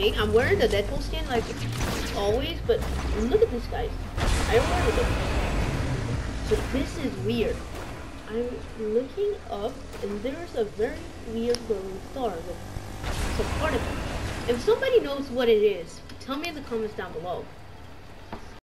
thing. I'm wearing the Deadpool skin like always, but look at this, guys. I don't wear the Deadpool. So this is weird. I'm looking up, and there's a very weird glowing star with some particles. If somebody knows what it is, tell me in the comments down below.